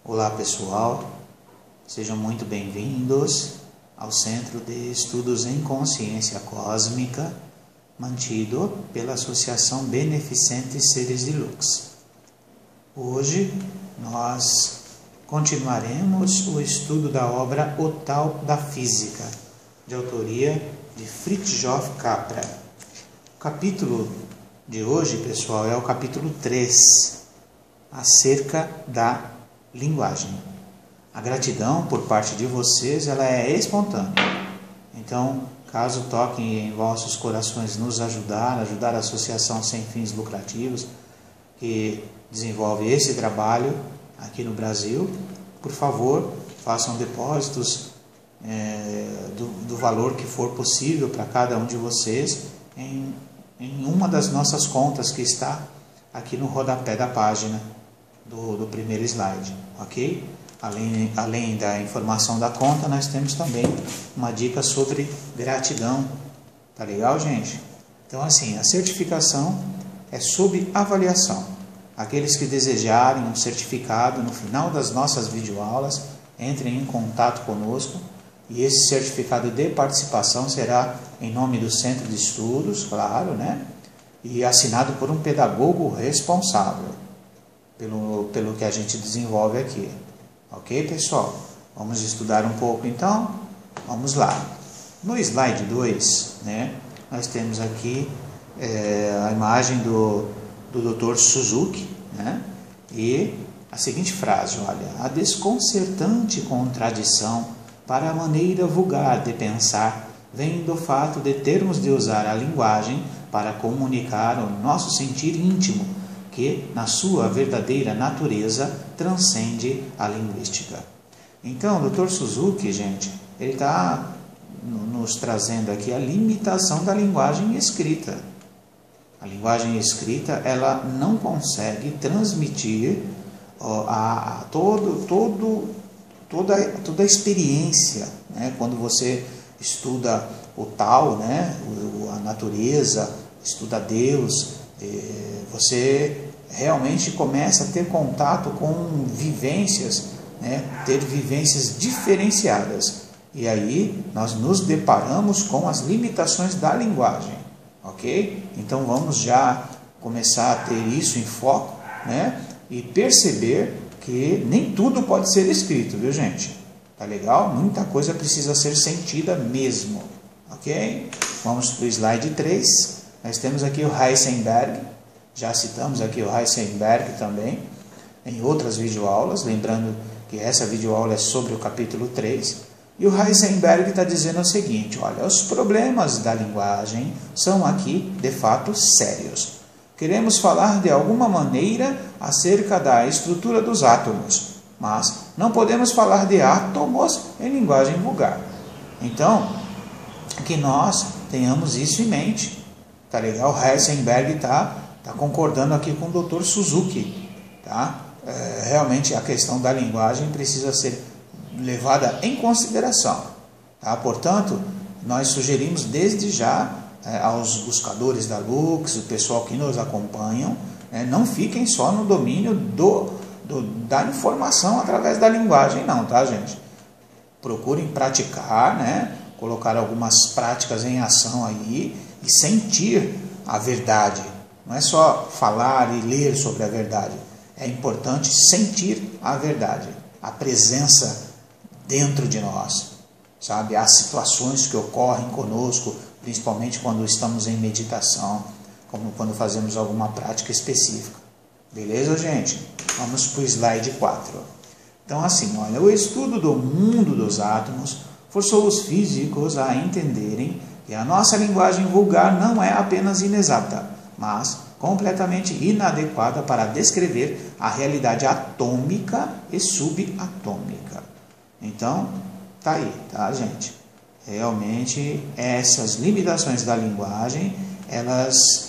Olá pessoal, sejam muito bem-vindos ao Centro de Estudos em Consciência Cósmica, mantido pela Associação Beneficente Seres de Luz. Hoje nós continuaremos o estudo da obra O Tal da Física, de autoria de Fritjof Capra. O capítulo de hoje, pessoal, é o capítulo 3, acerca da linguagem. A gratidão por parte de vocês, ela é espontânea. Então, caso toquem em vossos corações nos ajudar a Associação Sem Fins Lucrativos, que desenvolve esse trabalho aqui no Brasil, por favor, façam depósitos do valor que for possível para cada um de vocês em uma das nossas contas que está aqui no rodapé da página do primeiro slide, ok? Além da informação da conta, nós temos também uma dica sobre gratidão. Tá legal, gente? Então, assim, a certificação é sob avaliação. Aqueles que desejarem um certificado no final das nossas videoaulas, entrem em contato conosco e esse certificado de participação será em nome do Centro de Estudos, claro, né? E assinado por um pedagogo responsável pelo que a gente desenvolve aqui. Ok, pessoal? Vamos estudar um pouco, então? Vamos lá. No slide 2, né, nós temos aqui a imagem do Dr. Suzuki, né, e a seguinte frase, olha: a desconcertante contradição para a maneira vulgar de pensar vem do fato de termos de usar a linguagem para comunicar o nosso sentir íntimo, que, na sua verdadeira natureza, transcende a linguística. Então, o Dr. Suzuki, gente, ele está nos trazendo aqui a limitação da linguagem escrita. A linguagem escrita, ela não consegue transmitir toda a experiência, né? Quando você estuda o tal, né? A natureza, estuda Deus, você realmente começa a ter contato com vivências, né? Ter vivências diferenciadas. E aí nós nos deparamos com as limitações da linguagem, ok? Então vamos já começar a ter isso em foco, né? E perceber que nem tudo pode ser escrito, viu, gente? Tá legal? Muita coisa precisa ser sentida mesmo, ok? Vamos para o slide 3. Nós temos aqui o Heisenberg. Já citamos aqui o Heisenberg também em outras videoaulas, lembrando que essa videoaula é sobre o capítulo 3. E o Heisenberg está dizendo o seguinte, olha: os problemas da linguagem são aqui, de fato, sérios. Queremos falar de alguma maneira acerca da estrutura dos átomos, mas não podemos falar de átomos em linguagem vulgar. Então, que nós tenhamos isso em mente. Tá legal? O Heisenberg está concordando aqui com o Dr. Suzuki, tá? Realmente a questão da linguagem precisa ser levada em consideração, tá? Portanto, nós sugerimos desde já aos buscadores da Lux, o pessoal que nos acompanham, não fiquem só no domínio da informação através da linguagem, não, tá, gente? Procurem praticar, né? Colocar algumas práticas em ação aí e sentir a verdade. Não é só falar e ler sobre a verdade. É importante sentir a verdade, a presença dentro de nós, sabe? As situações que ocorrem conosco, principalmente quando estamos em meditação, como quando fazemos alguma prática específica. Beleza, gente? Vamos para o slide 4. Então, assim, olha, o estudo do mundo dos átomos forçou os físicos a entenderem que a nossa linguagem vulgar não é apenas inexata, mas completamente inadequada para descrever a realidade atômica e subatômica. Então, tá aí, tá, gente? Realmente, essas limitações da linguagem, elas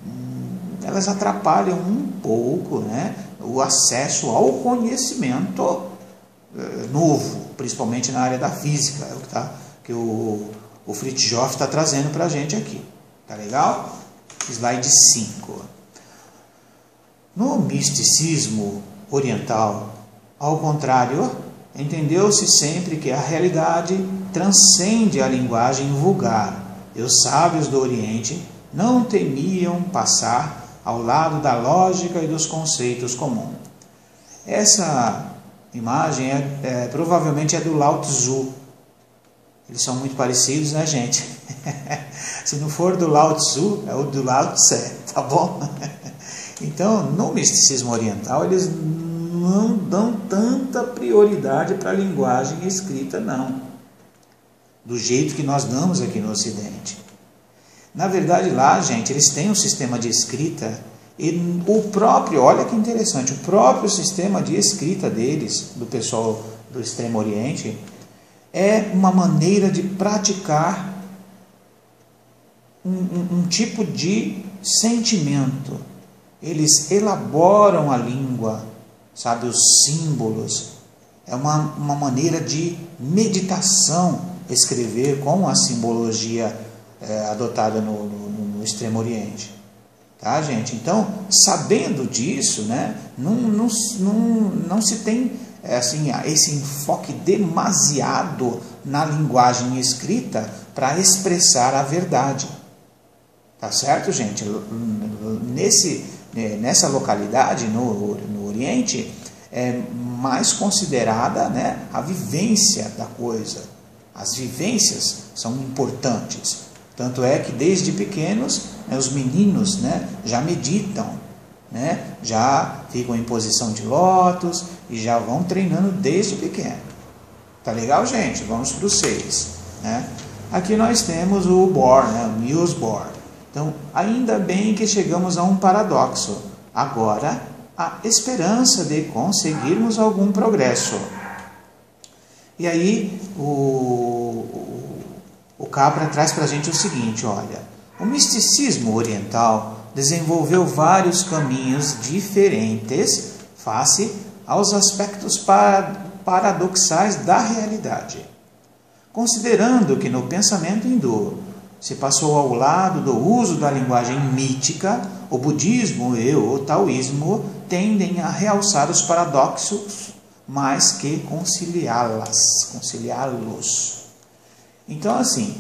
atrapalham um pouco, né, o acesso ao conhecimento novo, principalmente na área da física, que o Fritjof está trazendo para a gente aqui. Tá legal? Slide 5. No misticismo oriental, Ao contrário, entendeu-se sempre que a realidade transcende a linguagem vulgar, e os sábios do Oriente não temiam passar ao lado da lógica e dos conceitos comuns. Essa imagem provavelmente é do Lao Tzu. Eles são muito parecidos, né, gente? Se não for do Lao Tzu, é o do Lao Tse, tá bom? Então, no misticismo oriental, eles não dão tanta prioridade para a linguagem escrita, não. Do jeito que nós damos aqui no Ocidente. Na verdade, lá, gente, eles têm um sistema de escrita e o próprio, olha que interessante, o próprio sistema de escrita deles, do pessoal do Extremo Oriente, é uma maneira de praticar um tipo de sentimento. Eles elaboram a língua, sabe, os símbolos. É uma maneira de meditação escrever com a simbologia adotada no Extremo Oriente. Tá, gente? Então, sabendo disso, né, não se tem assim, esse enfoque demasiado na linguagem escrita para expressar a verdade. Tá certo, gente? Nessa localidade, no Oriente, é mais considerada, né, a vivência da coisa. As vivências são importantes. Tanto é que desde pequenos, né, os meninos, né, já meditam, né, já ficam em posição de lótus e já vão treinando desde pequeno. Tá legal, gente? Vamos para o 6. Né? Aqui nós temos o Bohr, né, o Niels Bohr. Então, ainda bem que chegamos a um paradoxo. Agora, a esperança de conseguirmos algum progresso. E aí, o Capra traz para a gente o seguinte, olha, o misticismo oriental desenvolveu vários caminhos diferentes face aos aspectos paradoxais da realidade. Considerando que no pensamento hindu se passou ao lado do uso da linguagem mítica, o budismo e o taoísmo tendem a realçar os paradoxos mais que conciliá-los. Então, assim,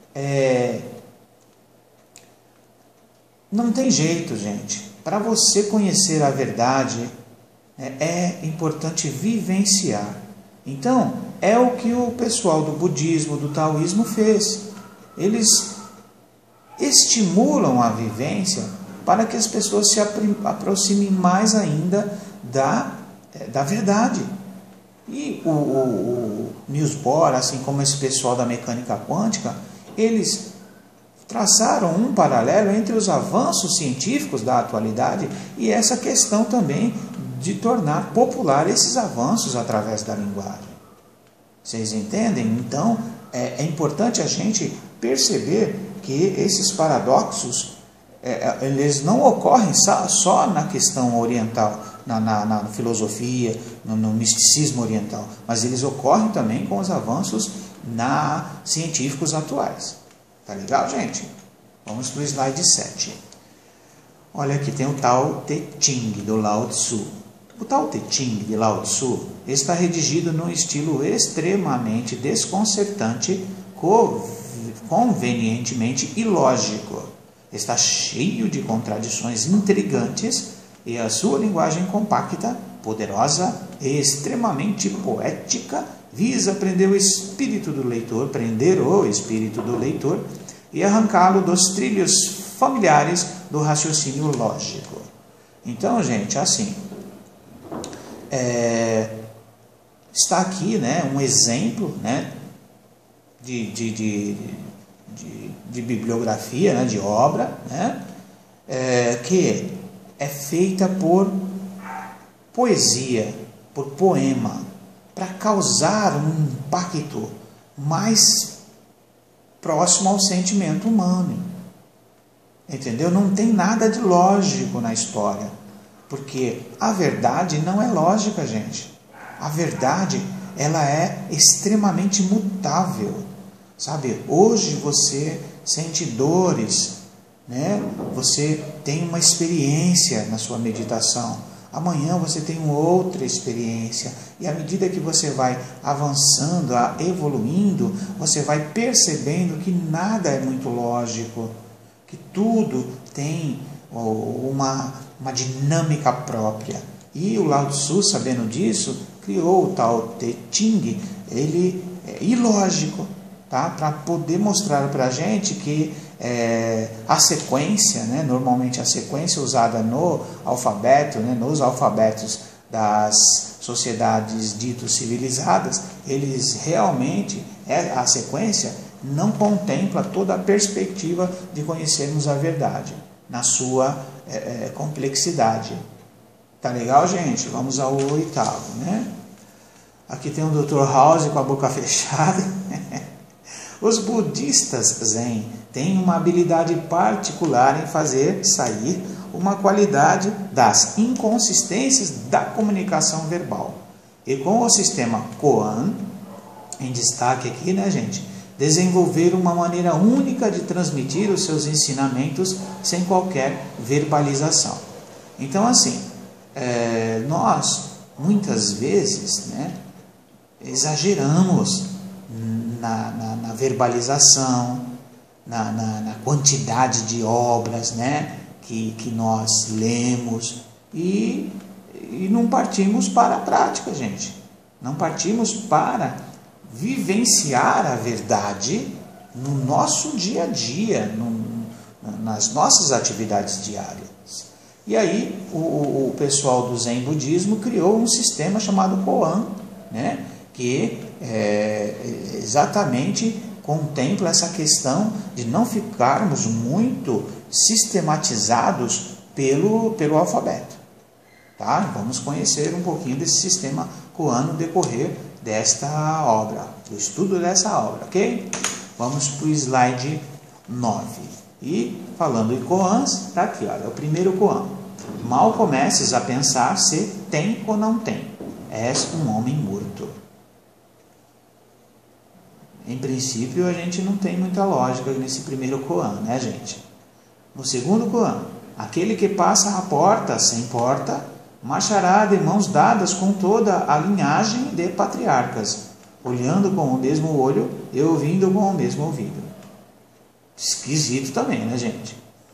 não tem jeito, gente. Para você conhecer a verdade, é importante vivenciar. Então, é o que o pessoal do budismo, do taoísmo fez. Eles estimulam a vivência para que as pessoas se aproximem mais ainda da verdade. E o Niels Bohr, assim como esse pessoal da mecânica quântica, eles traçaram um paralelo entre os avanços científicos da atualidade e essa questão também de tornar popular esses avanços através da linguagem. Vocês entendem? Então, é importante a gente perceber que esses paradoxos, eles não ocorrem só na questão oriental, na filosofia, no misticismo oriental, mas eles ocorrem também com os avanços científicos atuais. Tá legal, gente? Vamos para o slide 7. Olha, aqui tem o Tao Te Ching, do Lao Tzu. O Tao Te Ching, de Lao Tzu, está redigido num estilo extremamente desconcertante, convenientemente ilógico. Está cheio de contradições intrigantes e a sua linguagem compacta, poderosa e extremamente poética visa prender o espírito do leitor, e arrancá-lo dos trilhos familiares do raciocínio lógico. Então, gente, assim, está aqui, né, um exemplo, né, de bibliografia, né, de obra, né, que é feita por poesia, por poema, para causar um impacto mais próximo ao sentimento humano. Entendeu? Não tem nada de lógico na história, porque a verdade não é lógica, gente. A verdade, ela é extremamente mutável, sabe? Hoje você sente dores, né? Você tem uma experiência na sua meditação. Amanhã você tem uma outra experiência. E à medida que você vai avançando, evoluindo, você vai percebendo que nada é muito lógico, que tudo tem uma dinâmica própria. E o Lao Tzu, sabendo disso, criou o Tao Te Ching, ele é ilógico, tá? Para poder mostrar para a gente que a sequência, né? Normalmente a sequência usada no alfabeto, né? Nos alfabetos das sociedades ditas civilizadas, eles realmente, a sequência não contempla toda a perspectiva de conhecermos a verdade, na sua complexidade. Tá legal, gente? Vamos ao 8º, né? Aqui tem o Dr. House com a boca fechada. Os budistas Zen têm uma habilidade particular em fazer sair uma qualidade das inconsistências da comunicação verbal. E com o sistema Koan, em destaque aqui, né, gente? Desenvolver uma maneira única de transmitir os seus ensinamentos sem qualquer verbalização. Então, assim, nós, muitas vezes, né, exageramos na verbalização, na quantidade de obras, né, que nós lemos e não partimos para a prática, gente. Não partimos para vivenciar a verdade no nosso dia a dia, nas nossas atividades diárias. E aí o pessoal do Zen Budismo criou um sistema chamado Koan, né, que exatamente contempla essa questão de não ficarmos muito sistematizados pelo alfabeto. Tá? Vamos conhecer um pouquinho desse sistema Koan no decorrer desta obra, do estudo dessa obra, ok? Vamos para o slide 9. E falando em Koans, está aqui, olha, o primeiro Koan. Mal comeces a pensar se tem ou não tem. És um homem morto. Em princípio, a gente não tem muita lógica nesse primeiro Koan, né, gente? No segundo Koan, aquele que passa a porta sem porta, marchará de mãos dadas com toda a linhagem de patriarcas, olhando com o mesmo olho e ouvindo com o mesmo ouvido. Esquisito também, né, gente?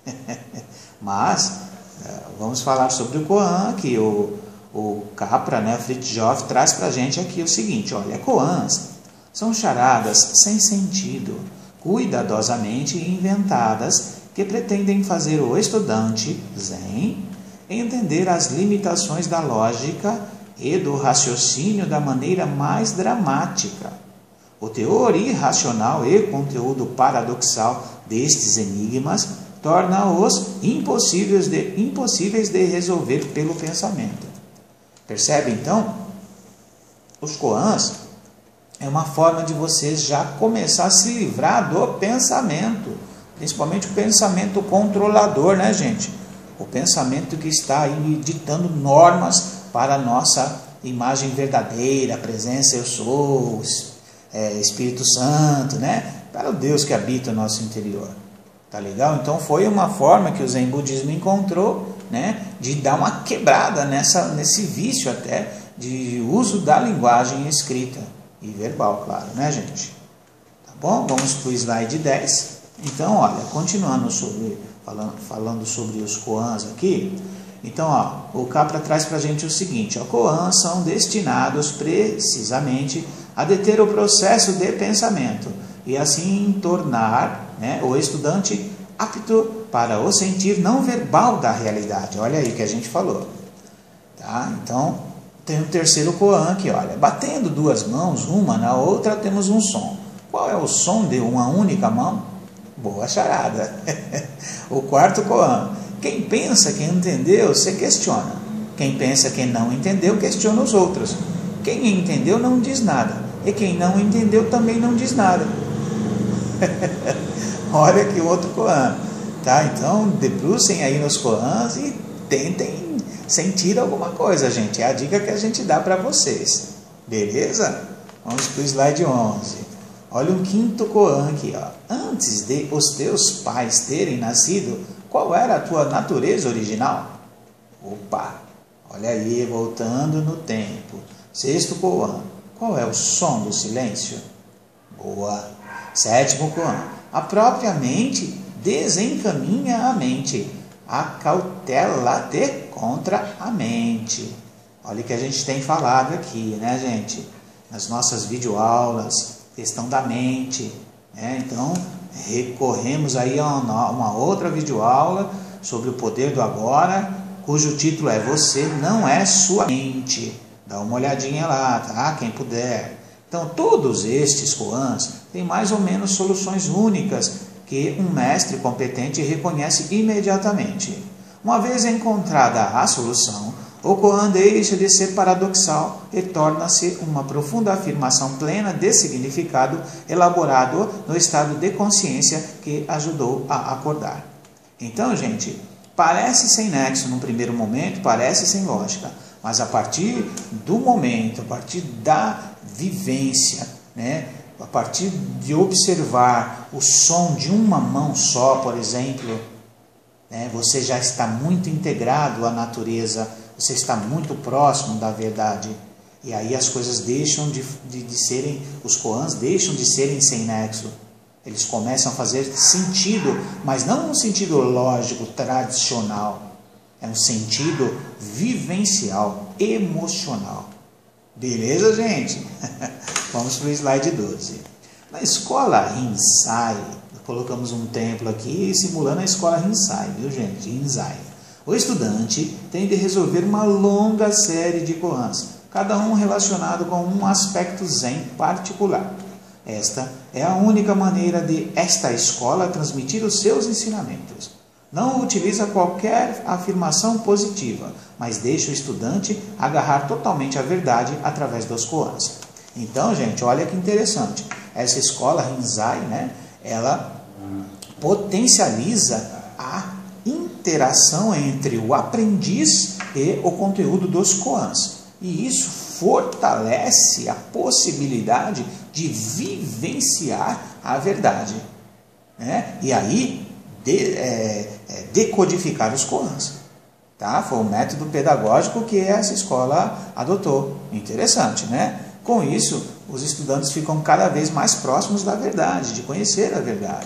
Mas vamos falar sobre o Koan, que o Capra, né, Fritjof, traz para a gente aqui o seguinte, olha, Koans são charadas sem sentido, cuidadosamente inventadas, que pretendem fazer o estudante Zen entender as limitações da lógica e do raciocínio da maneira mais dramática. O teor irracional e conteúdo paradoxal destes enigmas torna-os impossíveis de resolver pelo pensamento. Percebe, então? Os koans é uma forma de você já começar a se livrar do pensamento, principalmente o pensamento controlador, né, gente? O pensamento que está aí ditando normas para a nossa imagem verdadeira, a presença eu sou, Espírito Santo, né? Para o Deus que habita o nosso interior. Tá legal? Então foi uma forma que o Zen Budismo encontrou, né, de dar uma quebrada nesse vício até de uso da linguagem escrita e verbal, claro, né, gente? Tá bom? Vamos para o slide 10. Então, olha, continuando falando sobre os koans aqui. Então, ó, o Capra traz para a gente o seguinte, ó, koans são destinados precisamente a deter o processo de pensamento e assim tornar, né, o estudante apto para o sentir não verbal da realidade. Olha aí que a gente falou. Tá? Então, tem o terceiro koan aqui, olha, batendo duas mãos, uma na outra, temos um som. Qual é o som de uma única mão? Boa charada. O quarto koan. Quem pensa que entendeu, se questiona. Quem pensa que não entendeu, questiona os outros. Quem entendeu não diz nada. E quem não entendeu também não diz nada. Olha aqui o outro koan. Tá? Então, debrucem aí nos koans e tentem sentir alguma coisa, gente. É a dica que a gente dá para vocês. Beleza? Vamos para o slide 11. Olha o quinto koan aqui, ó. Antes de os teus pais terem nascido, qual era a tua natureza original? Opa! Olha aí, voltando no tempo. Sexto koan. Qual é o som do silêncio? Boa. Sétimo koan. A própria mente desencaminha a mente. Acautela-te contra a mente. Olha o que a gente tem falado aqui, né, gente? Nas nossas videoaulas, questão da mente. Né? Então, recorremos aí a uma outra videoaula sobre o poder do agora, cujo título é Você Não É Sua Mente. Dá uma olhadinha lá, tá? Quem puder. Então, todos estes koans têm mais ou menos soluções únicas que um mestre competente reconhece imediatamente. Uma vez encontrada a solução, o koan deixa de ser paradoxal e torna-se uma profunda afirmação plena de significado elaborado no estado de consciência que ajudou a acordar. Então, gente, parece sem nexo no primeiro momento, parece sem lógica, mas a partir do momento, a partir da vivência, né, a partir de observar o som de uma mão só, por exemplo, né, você já está muito integrado à natureza, você está muito próximo da verdade. E aí as coisas deixam de serem, os koans deixam de serem sem nexo. Eles começam a fazer sentido, mas não um sentido lógico, tradicional. É um sentido vivencial, emocional. Beleza, gente? Vamos para o slide 12. Na escola Rinzai, colocamos um templo aqui simulando a escola Rinzai, viu, gente? Rinzai. O estudante tem de resolver uma longa série de koans, cada um relacionado com um aspecto zen particular. Esta é a única maneira de esta escola transmitir os seus ensinamentos. Não utiliza qualquer afirmação positiva, mas deixa o estudante agarrar totalmente a verdade através dos koans. Então, gente, olha que interessante. Essa escola Rinzai, né, ela potencializa a interação entre o aprendiz e o conteúdo dos koans. E isso fortalece a possibilidade de vivenciar a verdade. Né? E aí, decodificar os koans. Tá? Foi um método pedagógico que essa escola adotou. Interessante, né? Com isso, os estudantes ficam cada vez mais próximos da verdade, de conhecer a verdade.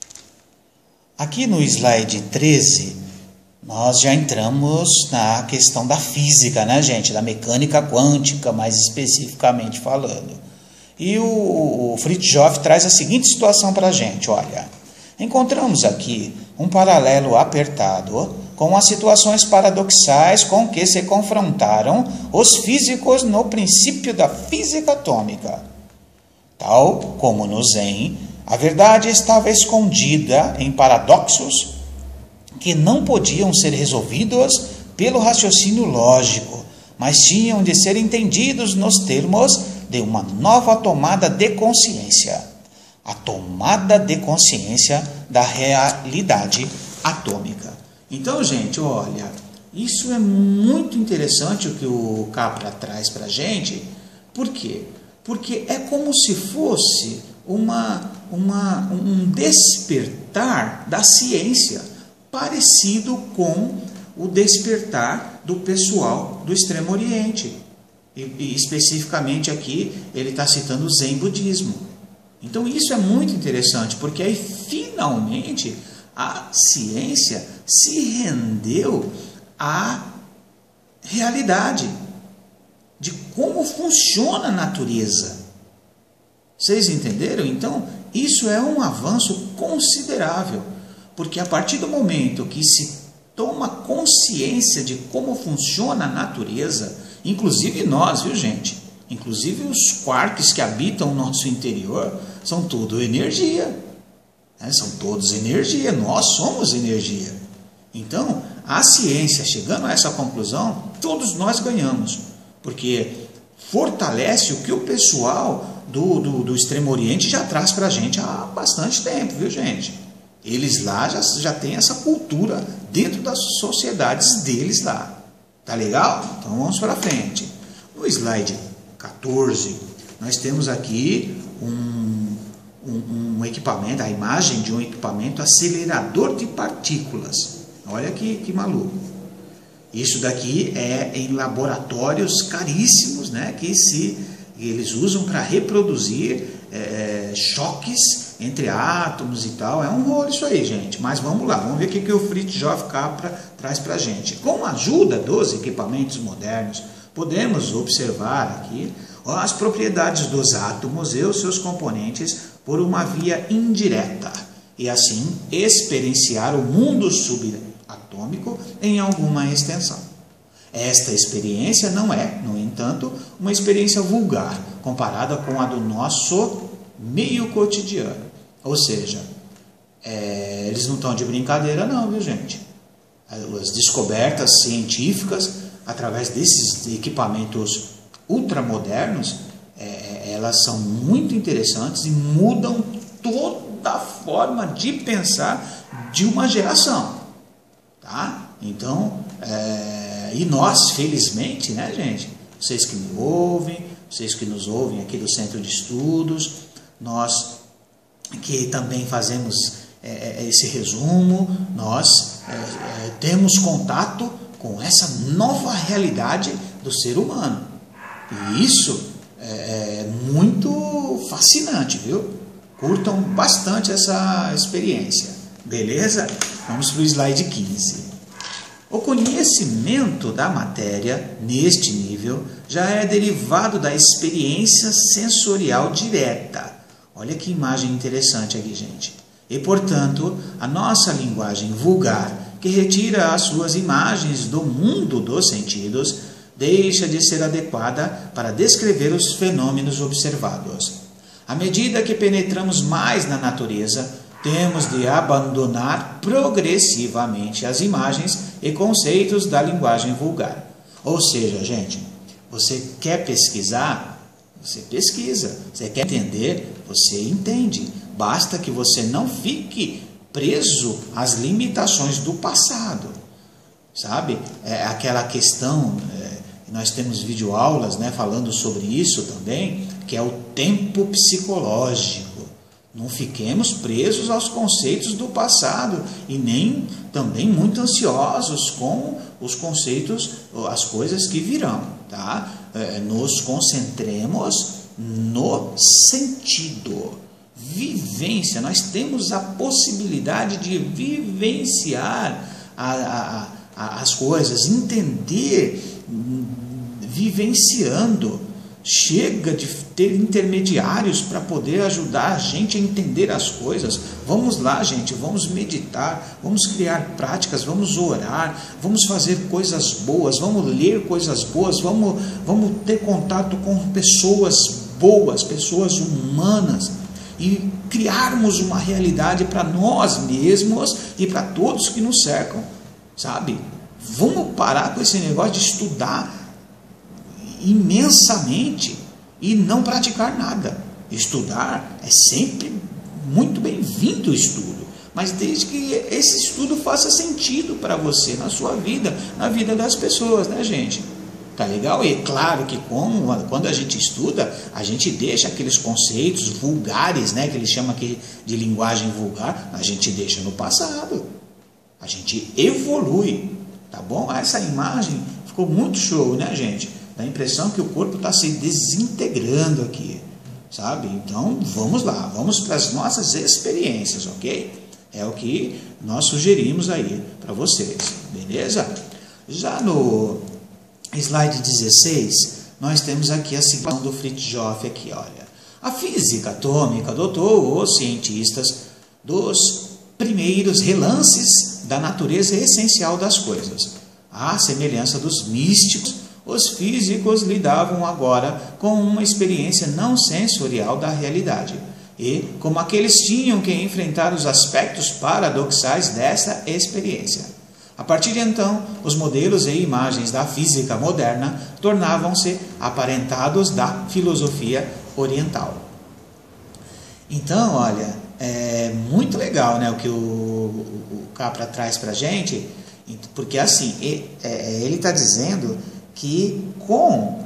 Aqui no slide 13, nós já entramos na questão da física, né, gente? Da mecânica quântica, mais especificamente falando. E o Fritjof traz a seguinte situação para a gente, olha. Encontramos aqui um paralelo apertado com as situações paradoxais com que se confrontaram os físicos no princípio da física atômica. Tal como no Zen, a verdade estava escondida em paradoxos que não podiam ser resolvidos pelo raciocínio lógico, mas tinham de ser entendidos nos termos de uma nova tomada de consciência. A tomada de consciência da realidade atômica. Então, gente, olha, isso é muito interessante o que o Capra traz para a gente. Por quê? Porque é como se fosse um despertar da ciência, parecido com o despertar do pessoal do Extremo Oriente. E especificamente aqui, ele está citando o Zen Budismo. Então, isso é muito interessante, porque aí, finalmente, a ciência se rendeu à realidade de como funciona a natureza. Vocês entenderam? Então, isso é um avanço considerável, porque a partir do momento que se toma consciência de como funciona a natureza, inclusive nós, viu, gente? Inclusive os quarks que habitam o nosso interior são tudo energia. Né? São todos energia, nós somos energia. Então, a ciência, chegando a essa conclusão, todos nós ganhamos, porque fortalece o que o pessoal do Extremo Oriente já traz para a gente há bastante tempo, viu, gente? Eles lá já têm essa cultura dentro das sociedades deles lá. Tá legal? Então vamos para frente. No slide 14, nós temos aqui um equipamento, a imagem de um equipamento acelerador de partículas. Olha que maluco. Isso daqui é em laboratórios caríssimos, né, que eles usam para reproduzir choques entre átomos e tal. É um rolo isso aí, gente. Mas vamos lá, vamos ver o que o Fritjof Capra traz para a gente. Com a ajuda dos equipamentos modernos, podemos observar aqui as propriedades dos átomos e os seus componentes por uma via indireta e assim experienciar o mundo subatômico em alguma extensão. Esta experiência não é, no entanto, uma experiência vulgar comparada com a do nosso meio cotidiano. Ou seja, eles não estão de brincadeira não, viu gente? As descobertas científicas, através desses equipamentos ultramodernos, elas são muito interessantes e mudam toda a forma de pensar de uma geração. Tá? Então, e nós, felizmente, né, gente? Vocês que me ouvem, vocês que nos ouvem aqui do Centro de Estudos, nós que também fazemos esse resumo, nós temos contato com essa nova realidade do ser humano. E isso é muito fascinante, viu? Curtam bastante essa experiência. Beleza? Vamos para o slide 15. O conhecimento da matéria, neste nível, já é derivado da experiência sensorial direta. Olha que imagem interessante aqui, gente. E, portanto, a nossa linguagem vulgar, que retira as suas imagens do mundo dos sentidos, deixa de ser adequada para descrever os fenômenos observados. À medida que penetramos mais na natureza, temos de abandonar progressivamente as imagens e conceitos da linguagem vulgar. Ou seja, gente, você quer pesquisar? Você pesquisa. Você quer entender? Você entende. Basta que você não fique preso às limitações do passado. Sabe? Aquela questão, nós temos videoaulas, né, falando sobre isso também, que é o tempo psicológico. Não fiquemos presos aos conceitos do passado e nem também muito ansiosos com os conceitos, as coisas que virão. Tá? Nos concentremos no sentido. Vivência. Nós temos a possibilidade de vivenciar as coisas, entender, vivenciando. Chega de ter intermediários para poder ajudar a gente a entender as coisas. Vamos lá, gente, vamos meditar, vamos criar práticas, vamos orar, vamos fazer coisas boas, vamos ler coisas boas, vamos ter contato com pessoas boas, pessoas humanas e criarmos uma realidade para nós mesmos e para todos que nos cercam, sabe? Vamos parar com esse negócio de estudar imensamente e não praticar nada. Estudar é sempre muito bem-vindo o estudo, mas desde que esse estudo faça sentido para você, na sua vida, na vida das pessoas, né, gente? Tá legal? E claro que quando a gente estuda, a gente deixa aqueles conceitos vulgares, né, que eles chamam aqui de linguagem vulgar, a gente deixa no passado. A gente evolui, tá bom? Essa imagem ficou muito show, né, gente? Dá a impressão que o corpo está se desintegrando aqui, sabe? Então, vamos lá, vamos para as nossas experiências, ok? É o que nós sugerimos aí para vocês, beleza? Já no slide 16, nós temos aqui a citação do Fritjof aqui, olha. A física atômica dotou os cientistas dos primeiros relances da natureza essencial das coisas. À semelhança dos místicos, os físicos lidavam agora com uma experiência não sensorial da realidade. E, como aqueles tinham que enfrentar os aspectos paradoxais dessa experiência. A partir de então, os modelos e imagens da física moderna tornavam-se aparentados da filosofia oriental. Então, olha, é muito legal, né, o que o Capra traz para a gente, porque assim, ele está dizendo que com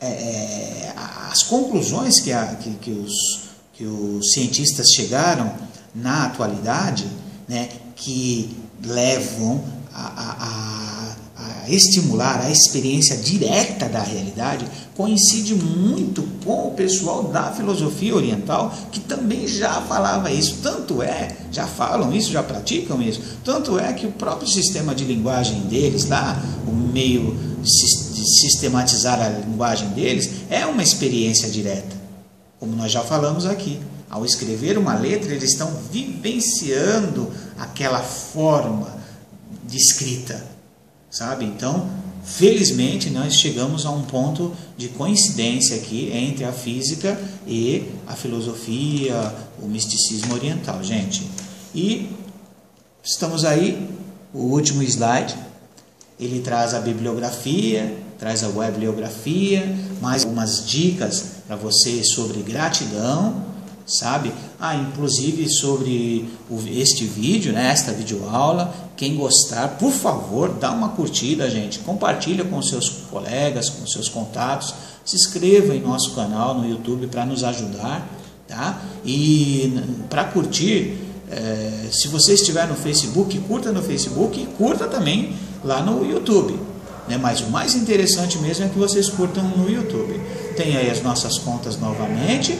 as conclusões que os cientistas chegaram na atualidade, né, que levam a estimular a experiência direta da realidade, coincide muito com o pessoal da filosofia oriental, que também já falava isso. Tanto é, já falam isso, já praticam isso, tanto é que o próprio sistema de linguagem deles lá, o meio de sistematizar a linguagem deles, é uma experiência direta, como nós já falamos aqui. Ao escrever uma letra, eles estão vivenciando aquela forma de escrita, sabe? Então, felizmente, nós chegamos a um ponto de coincidência aqui entre a física e a filosofia, o misticismo oriental, gente. E estamos aí, o último slide, ele traz a bibliografia, traz a webliografia, mais algumas dicas para você sobre gratidão, sabe? Inclusive sobre este vídeo, né? Esta videoaula. Quem gostar, por favor, dá uma curtida, gente. Compartilha com seus colegas, com seus contatos. Se inscreva em nosso canal no YouTube para nos ajudar, tá? E para curtir, se você estiver no Facebook, curta no Facebook e curta também lá no YouTube, né? Mas o mais interessante mesmo é que vocês curtam no YouTube. Tem aí as nossas contas novamente.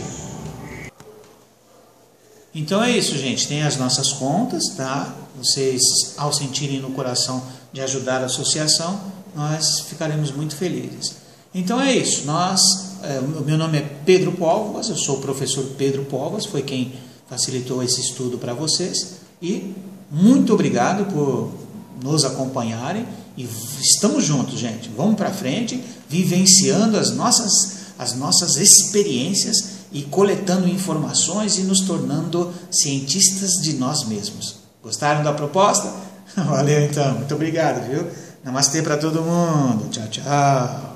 Então é isso, gente, tem as nossas contas, tá? Vocês, ao sentirem no coração de ajudar a associação, nós ficaremos muito felizes. Então é isso, meu nome é Pedro Póvoas, eu sou o professor Pedro Póvoas, foi quem facilitou esse estudo para vocês, e muito obrigado por nos acompanharem, e estamos juntos, gente, vamos para frente, vivenciando as nossas experiências, e coletando informações e nos tornando cientistas de nós mesmos. Gostaram da proposta? Valeu então, muito obrigado, viu? Namastê para todo mundo, tchau, tchau.